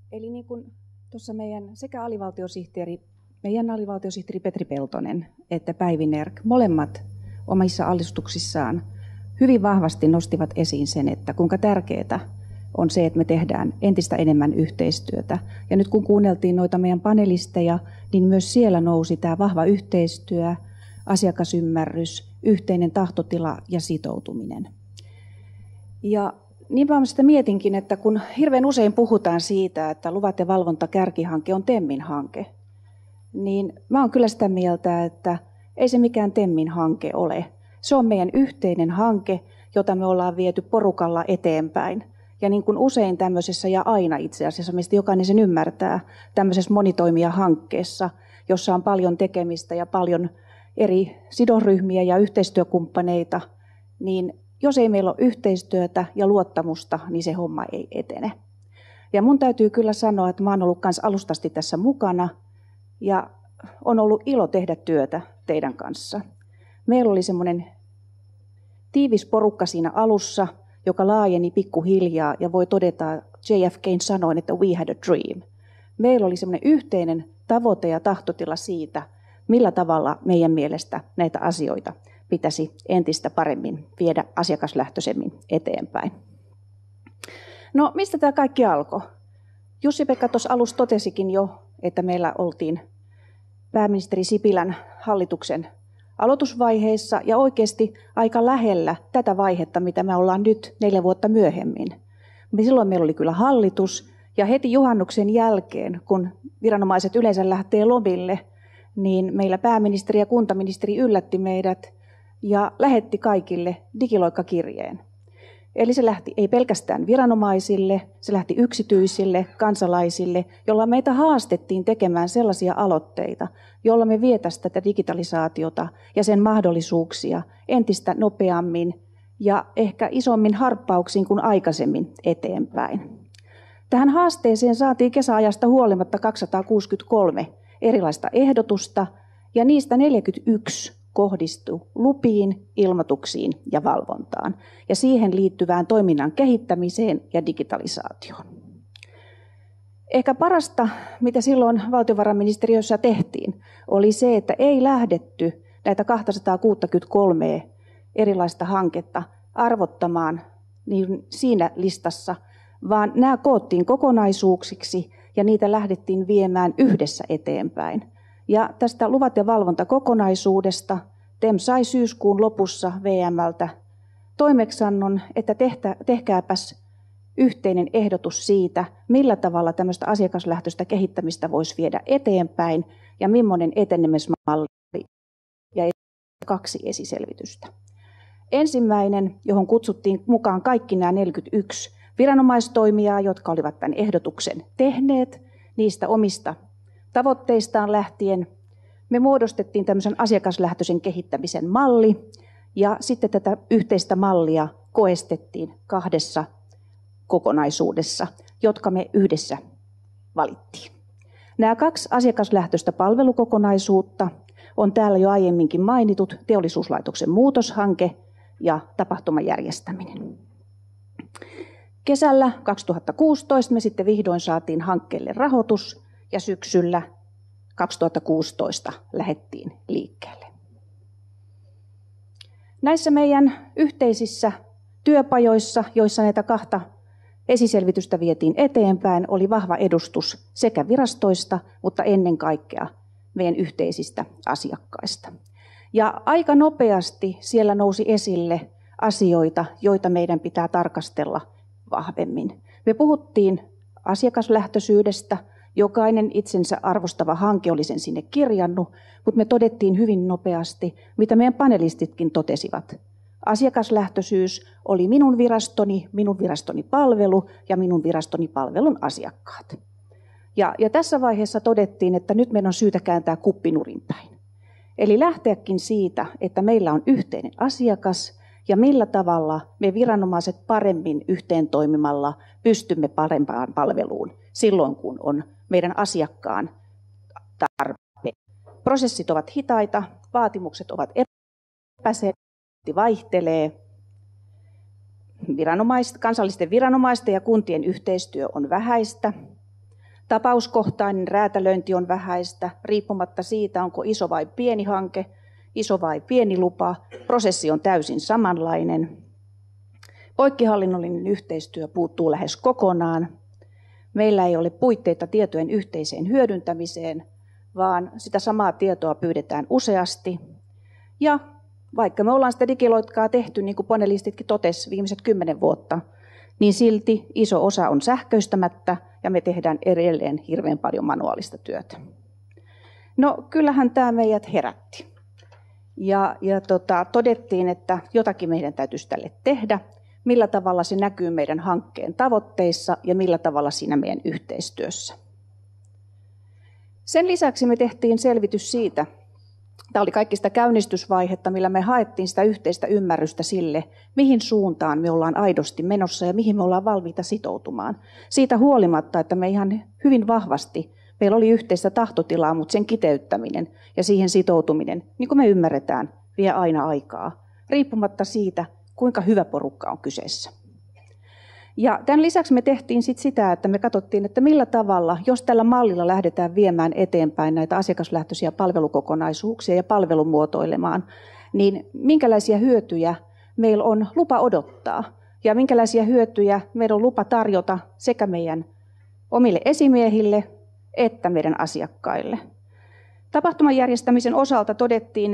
Eli niin kuin tuossa meidän alivaltiosihteeri Petri Peltonen että Päivi Nerg, molemmat omissa alistuksissaan hyvin vahvasti nostivat esiin sen, että kuinka tärkeää on se, että me tehdään entistä enemmän yhteistyötä. Ja nyt kun kuunneltiin noita meidän panelisteja, niin myös siellä nousi tämä vahva yhteistyö, asiakasymmärrys, yhteinen tahtotila ja sitoutuminen. Ja niinpä mä sitä mietinkin, että kun hirveän usein puhutaan siitä, että luvat- ja valvontakärkihanke on TEMin hanke, niin mä oon kyllä sitä mieltä, että ei se mikään TEMin hanke ole. Se on meidän yhteinen hanke, jota me ollaan viety porukalla eteenpäin. Ja niin kuin usein tämmöisessä, ja aina itse asiassa, mistä jokainen sen ymmärtää, tämmöisessä monitoimijahankkeessa, jossa on paljon tekemistä ja paljon eri sidosryhmiä ja yhteistyökumppaneita, niin jos ei meillä ole yhteistyötä ja luottamusta, niin se homma ei etene. Ja mun täytyy kyllä sanoa, että mä oon ollut myös alustasti tässä mukana ja on ollut ilo tehdä työtä teidän kanssa. Meillä oli semmoinen tiivis porukka siinä alussa, joka laajeni pikkuhiljaa ja voi todeta JFK:n sanoin, että we had a dream. Meillä oli semmoinen yhteinen tavoite ja tahtotila siitä, millä tavalla meidän mielestä näitä asioita pitäisi entistä paremmin viedä asiakaslähtöisemmin eteenpäin. No, mistä tämä kaikki alkoi? Jussi-Pekka tuossa alussa totesikin jo, että meillä oltiin pääministeri Sipilän hallituksen aloitusvaiheessa ja oikeasti aika lähellä tätä vaihetta, mitä me ollaan nyt 4 vuotta myöhemmin. Silloin meillä oli kyllä hallitus ja heti juhannuksen jälkeen, kun viranomaiset yleensä lähtee lomille, niin meillä pääministeri ja kuntaministeri yllätti meidät ja lähetti kaikille digiloikkakirjeen. Eli se lähti ei pelkästään viranomaisille, se lähti yksityisille, kansalaisille, jolla meitä haastettiin tekemään sellaisia aloitteita, joilla me vietäisiin tätä digitalisaatiota ja sen mahdollisuuksia entistä nopeammin ja ehkä isommin harppauksiin kuin aikaisemmin eteenpäin. Tähän haasteeseen saatiin kesäajasta huolimatta 263 erilaista ehdotusta ja niistä 41 kohdistui lupiin, ilmoituksiin ja valvontaan ja siihen liittyvään toiminnan kehittämiseen ja digitalisaatioon. Ehkä parasta, mitä silloin valtiovarainministeriössä tehtiin, oli se, että ei lähdetty näitä 263 erilaista hanketta arvottamaan niin siinä listassa, vaan nämä koottiin kokonaisuuksiksi ja niitä lähdettiin viemään yhdessä eteenpäin. Ja tästä luvat- ja valvontakokonaisuudesta TEM sai syyskuun lopussa VM:ltä toimeksiannon, että tehkääpäs yhteinen ehdotus siitä, millä tavalla tämmöistä asiakaslähtöistä kehittämistä voisi viedä eteenpäin ja millainen etenemismalli ja 2 esiselvitystä. Ensimmäinen, johon kutsuttiin mukaan kaikki nämä 41 viranomaistoimijaa, jotka olivat tämän ehdotuksen tehneet niistä omista tavoitteistaan lähtien. Me muodostettiin tämmöisen asiakaslähtöisen kehittämisen malli ja sitten tätä yhteistä mallia koestettiin 2 kokonaisuudessa, jotka me yhdessä valittiin. Nämä 2 asiakaslähtöistä palvelukokonaisuutta on täällä jo aiemminkin mainitut teollisuuslaitoksen muutoshanke ja tapahtumajärjestäminen. Kesällä 2016 me sitten vihdoin saatiin hankkeelle rahoitus ja syksyllä 2016 lähdettiin liikkeelle. Näissä meidän yhteisissä työpajoissa, joissa näitä 2 esiselvitystä vietiin eteenpäin, oli vahva edustus sekä virastoista, mutta ennen kaikkea meidän yhteisistä asiakkaista. Ja aika nopeasti siellä nousi esille asioita, joita meidän pitää tarkastella vahvemmin. Me puhuttiin asiakaslähtöisyydestä, jokainen itsensä arvostava hanke oli sen sinne kirjannut, mutta me todettiin hyvin nopeasti, mitä meidän panelistitkin totesivat. Asiakaslähtöisyys oli minun virastoni palvelu ja minun virastoni palvelun asiakkaat. Ja tässä vaiheessa todettiin, että nyt meidän on syytä kääntää kuppi nurinpäin. Eli lähteäkin siitä, että meillä on yhteinen asiakas ja millä tavalla me viranomaiset paremmin yhteen toimimalla pystymme parempaan palveluun silloin, kun on meidän asiakkaan tarve. Prosessit ovat hitaita, vaatimukset ovat epäselviä, vaihtelee. Kansallisten viranomaisten ja kuntien yhteistyö on vähäistä. Tapauskohtainen räätälöinti on vähäistä, riippumatta siitä, onko iso vai pieni hanke, iso vai pieni lupa. Prosessi on täysin samanlainen. Poikkihallinnollinen yhteistyö puuttuu lähes kokonaan. Meillä ei ole puitteita tietojen yhteiseen hyödyntämiseen, vaan sitä samaa tietoa pyydetään useasti. Ja vaikka me ollaan sitä digiloikkaa tehty, niin kuin panelistitkin totesi viimeiset 10 vuotta, niin silti iso osa on sähköistämättä ja me tehdään edelleen hirveän paljon manuaalista työtä. No kyllähän tämä meidät herätti. Ja todettiin, että jotakin meidän täytyisi tälle tehdä, millä tavalla se näkyy meidän hankkeen tavoitteissa ja millä tavalla siinä meidän yhteistyössä. Sen lisäksi me tehtiin selvitys siitä, tämä oli kaikki sitä käynnistysvaihetta, millä me haettiin sitä yhteistä ymmärrystä sille, mihin suuntaan me ollaan aidosti menossa ja mihin me ollaan valmiita sitoutumaan. Siitä huolimatta, että me ihan hyvin vahvasti, meillä oli yhteistä tahtotilaa, mutta sen kiteyttäminen ja siihen sitoutuminen, niin kuin me ymmärretään, vie aina aikaa, riippumatta siitä, kuinka hyvä porukka on kyseessä. Ja tämän lisäksi me tehtiin sitä, että me katsottiin, että millä tavalla, jos tällä mallilla lähdetään viemään eteenpäin näitä asiakaslähtöisiä palvelukokonaisuuksia ja palvelumuotoilemaan, niin minkälaisia hyötyjä meillä on lupa odottaa ja minkälaisia hyötyjä meillä on lupa tarjota sekä meidän omille esimiehille että meidän asiakkaille. Tapahtuman järjestämisen osalta todettiin,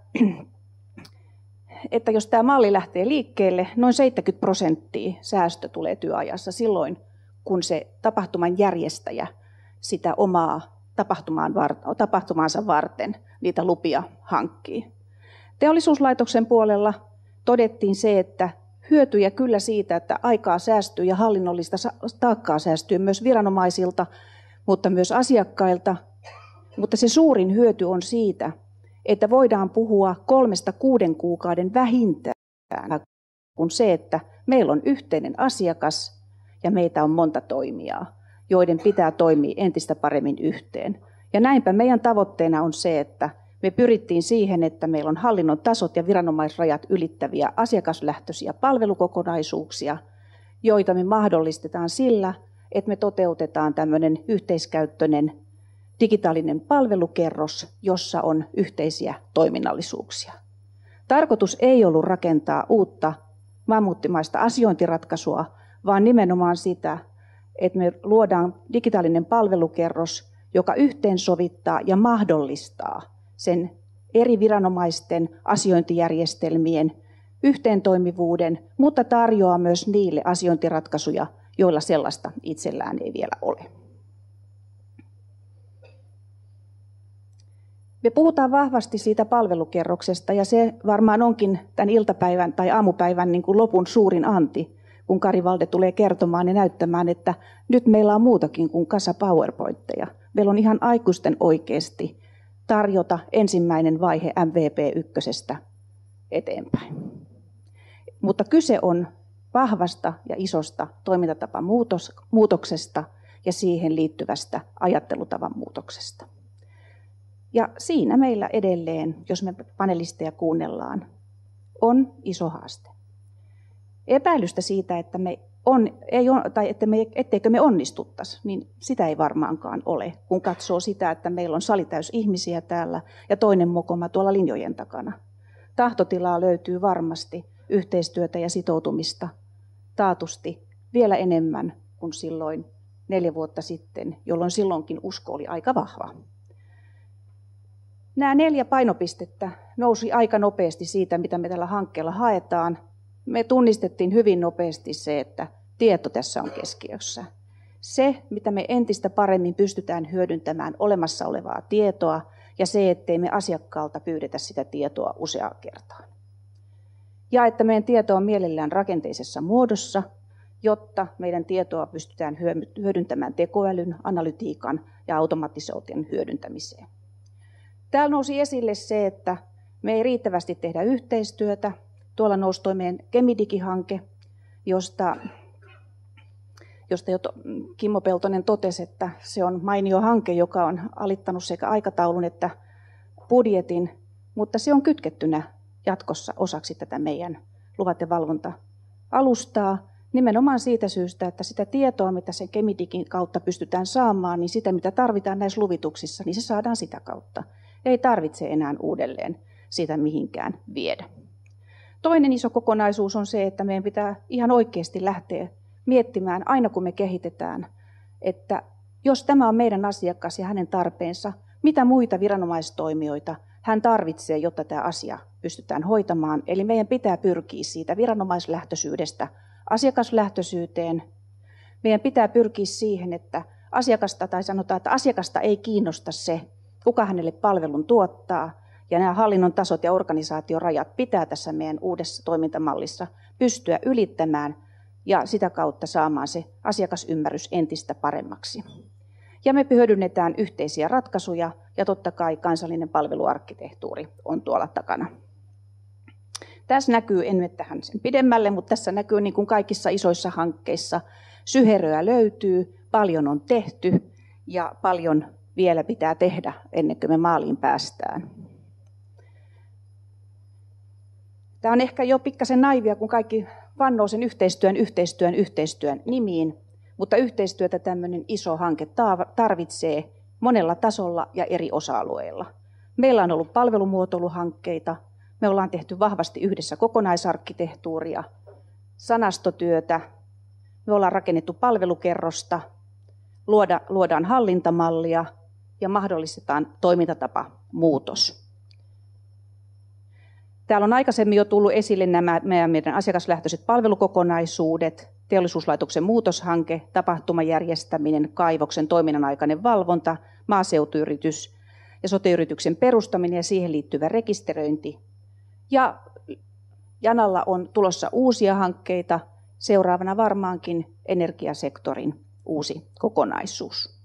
että jos tämä malli lähtee liikkeelle, noin 70% säästö tulee työajassa silloin, kun se tapahtuman järjestäjä sitä omaa tapahtumaansa varten niitä lupia hankkii. Teollisuuslaitoksen puolella todettiin se, että hyötyjä kyllä siitä, että aikaa säästyy ja hallinnollista taakkaa säästyy myös viranomaisilta, mutta myös asiakkailta. Mutta se suurin hyöty on siitä, että voidaan puhua 3-6 kuukauden vähintään, kun se, että meillä on yhteinen asiakas ja meitä on monta toimijaa, joiden pitää toimia entistä paremmin yhteen. Ja näinpä meidän tavoitteena on se, että me pyrittiin siihen, että meillä on hallinnon tasot ja viranomaisrajat ylittäviä asiakaslähtöisiä palvelukokonaisuuksia, joita me mahdollistetaan sillä, että me toteutetaan tämmöinen yhteiskäyttöinen digitaalinen palvelukerros, jossa on yhteisiä toiminnallisuuksia. Tarkoitus ei ollut rakentaa uutta mammuttimaista asiointiratkaisua, vaan nimenomaan sitä, että me luodaan digitaalinen palvelukerros, joka yhteensovittaa ja mahdollistaa sen eri viranomaisten asiointijärjestelmien yhteentoimivuuden, mutta tarjoaa myös niille asiointiratkaisuja, joilla sellaista itsellään ei vielä ole. Me puhutaan vahvasti siitä palvelukerroksesta ja se varmaan onkin tämän iltapäivän tai aamupäivän niin kuin lopun suurin anti, kun Kari Valde tulee kertomaan ja näyttämään, että nyt meillä on muutakin kuin kasa PowerPointteja. Meillä on ihan aikuisten oikeasti tarjota ensimmäinen vaihe MVP1 eteenpäin. Mutta kyse on vahvasta ja isosta toimintatapamuutoksesta ja siihen liittyvästä ajattelutavan muutoksesta. Ja siinä meillä edelleen, jos me panelisteja kuunnellaan, on iso haaste. Epäilystä siitä, että etteikö me onnistuttaisi, niin sitä ei varmaankaan ole, kun katsoo sitä, että meillä on sali täys ihmisiä täällä ja toinen mokoma tuolla linjojen takana. Tahtotilaa löytyy varmasti, yhteistyötä ja sitoutumista taatusti vielä enemmän kuin silloin 4 vuotta sitten, jolloin silloinkin usko oli aika vahva. Nämä 4 painopistettä nousi aika nopeasti siitä, mitä me tällä hankkeella haetaan. Me tunnistettiin hyvin nopeasti se, että tieto tässä on keskiössä. Se, mitä me entistä paremmin pystytään hyödyntämään olemassa olevaa tietoa ja se, ettei me asiakkaalta pyydetä sitä tietoa useaan kertaan. Ja että meidän tieto on mielellään rakenteisessa muodossa, jotta meidän tietoa pystytään hyödyntämään tekoälyn, analytiikan ja automatisoinnin hyödyntämiseen. Täällä nousi esille se, että me ei riittävästi tehdä yhteistyötä. Tuolla nousi tuo meidän Kemidigihanke, josta jo Kimmo Peltonen totesi, että se on mainio hanke, joka on alittanut sekä aikataulun että budjetin, mutta se on kytkettynä jatkossa osaksi tätä meidän luvat- ja valvonta-alustaa Nimenomaan siitä syystä, että sitä tietoa, mitä sen Kemidigin kautta pystytään saamaan, niin sitä, mitä tarvitaan näissä luvituksissa, niin se saadaan sitä kautta. Ei tarvitse enää uudelleen sitä mihinkään viedä. Toinen iso kokonaisuus on se, että meidän pitää ihan oikeasti lähteä miettimään, aina kun me kehitetään, että jos tämä on meidän asiakas ja hänen tarpeensa, mitä muita viranomaistoimijoita hän tarvitsee, jotta tämä asia pystytään hoitamaan. Eli meidän pitää pyrkiä siitä viranomaislähtöisyydestä asiakaslähtöisyyteen. Meidän pitää pyrkiä siihen, että asiakasta ei kiinnosta se, kuka hänelle palvelun tuottaa. Ja nämä hallinnon tasot ja organisaatiorajat pitää tässä meidän uudessa toimintamallissa pystyä ylittämään ja sitä kautta saamaan se asiakasymmärrys entistä paremmaksi. Ja me hyödynnetään yhteisiä ratkaisuja ja totta kai kansallinen palveluarkkitehtuuri on tuolla takana. Tässä näkyy, en mene tähän sen pidemmälle, mutta tässä näkyy niin kuin kaikissa isoissa hankkeissa, syheröä löytyy, paljon on tehty ja paljon vielä pitää tehdä ennen kuin me maaliin päästään. Tämä on ehkä jo pikkasen naivia, kun kaikki vannoo sen yhteistyön nimiin, mutta yhteistyötä tämmöinen iso hanke tarvitsee monella tasolla ja eri osa-alueilla. Meillä on ollut palvelumuotoiluhankkeita, me ollaan tehty vahvasti yhdessä kokonaisarkkitehtuuria, sanastotyötä, me ollaan rakennettu palvelukerrosta, luodaan hallintamallia ja mahdollistetaan toimintatapamuutos. Täällä on aikaisemmin jo tullut esille nämä meidän asiakaslähtöiset palvelukokonaisuudet, teollisuuslaitoksen muutoshanke, tapahtumajärjestäminen, kaivoksen toiminnan aikainen valvonta, maaseutuyritys ja sote-yrityksen perustaminen ja siihen liittyvä rekisteröinti. Ja janalla on tulossa uusia hankkeita, seuraavana varmaankin energiasektorin uusi kokonaisuus.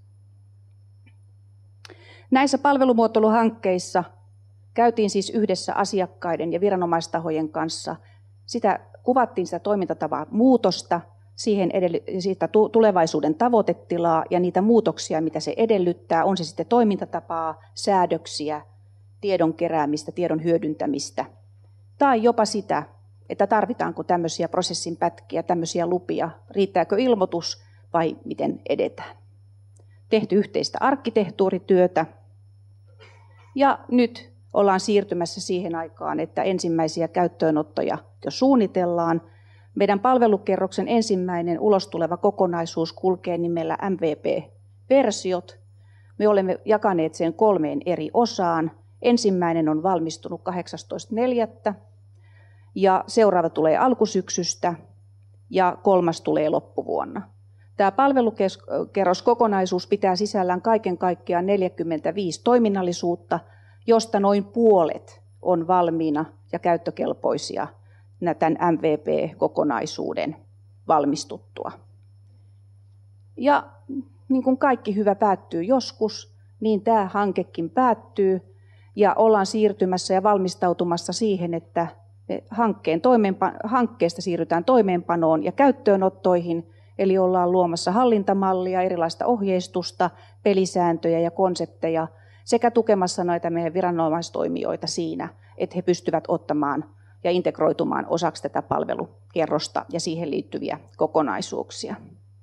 Näissä palvelumuotoiluhankkeissa käytiin siis yhdessä asiakkaiden ja viranomaistahojen kanssa. Kuvattiin sitä toimintatavan muutosta, siitä tulevaisuuden tavoitetilaa ja niitä muutoksia, mitä se edellyttää. On se sitten toimintatapaa, säädöksiä, tiedon keräämistä, tiedon hyödyntämistä. Tai jopa sitä, että tarvitaanko tämmöisiä prosessin pätkiä, tämmöisiä lupia, riittääkö ilmoitus vai miten edetään. Tehty yhteistä arkkitehtuurityötä ja nyt ollaan siirtymässä siihen aikaan, että ensimmäisiä käyttöönottoja jo suunnitellaan. Meidän palvelukerroksen ensimmäinen ulostuleva kokonaisuus kulkee nimellä MVP-versiot. Me olemme jakaneet sen 3 eri osaan. Ensimmäinen on valmistunut 18.4. ja seuraava tulee alkusyksystä ja 3. tulee loppuvuonna. Tämä palvelukerroskokonaisuus pitää sisällään kaiken kaikkiaan 45 toiminnallisuutta, josta noin puolet on valmiina ja käyttökelpoisia tämän MVP-kokonaisuuden valmistuttua. Ja niin kuin kaikki hyvä päättyy joskus, niin tämä hankekin päättyy ja ollaan siirtymässä ja valmistautumassa siihen, että hankkeesta siirrytään toimeenpanoon ja käyttöönottoihin, eli ollaan luomassa hallintamallia, erilaista ohjeistusta, pelisääntöjä ja konsepteja, sekä tukemassa noita meidän viranomaistoimijoita siinä, että he pystyvät ottamaan ja integroitumaan osaksi tätä palvelukerrosta ja siihen liittyviä kokonaisuuksia.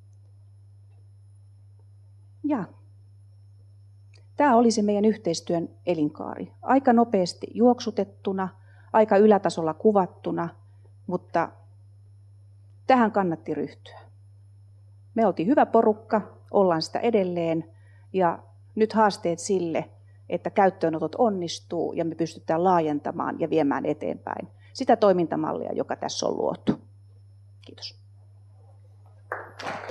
Ja tämä oli se meidän yhteistyön elinkaari. Aika nopeasti juoksutettuna, aika ylätasolla kuvattuna, mutta tähän kannatti ryhtyä. Me oltiin hyvä porukka, ollaan sitä edelleen ja nyt haasteet sille, että käyttöönotot onnistuu ja me pystytään laajentamaan ja viemään eteenpäin sitä toimintamallia, joka tässä on luotu. Kiitos.